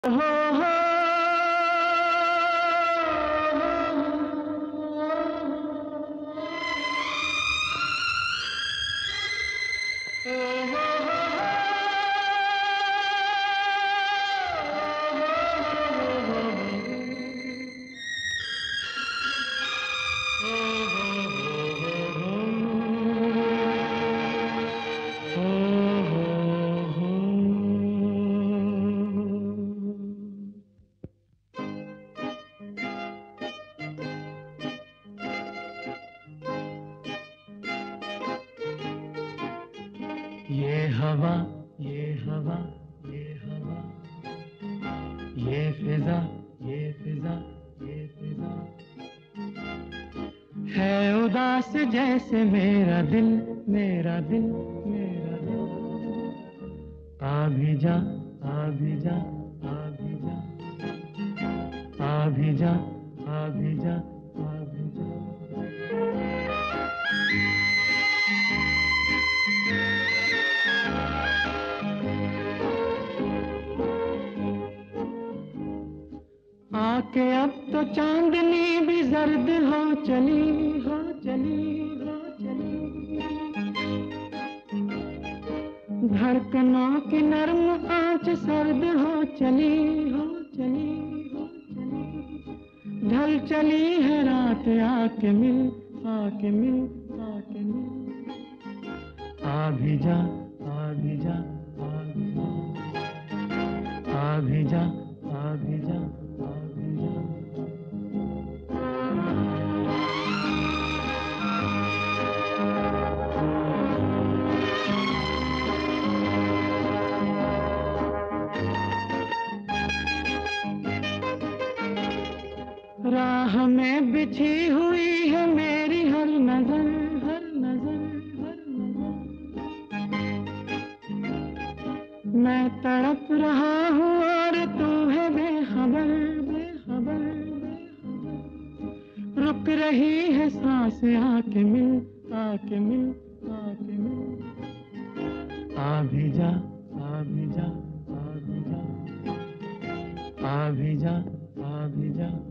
हो हो ये हवा ये हवा ये हवा ये फिजा ये फिजा ये फिजा है उदास जैसे मेरा दिल मेरा दिल मेरा दिल। आ भी जा आ भी जा आ भी जा आ भी जा आ भी जा आ भी जा। आके अब तो चांदनी भी जर्द हो चली हो चली हो चली। धड़कनों की नर्म आंच सर्द हो चली हो चली हो चली। ढल चली है रात आके मिल आके मिल आके मिल। आ भी जा आ भी जा आ भी जा आ भी जा आ भी जा आ भी जा। राह में बिछी हुई है मेरी हर नजर हर नजर हर नजर। मैं तड़प रहा हूँ और तू है बेखबर बेखबर बेखबर। रुक रही है सांस आके मिल आके मिल आके मिल। आ भी जा आ भी जा आ भी जा आ भी जा आ भी जा।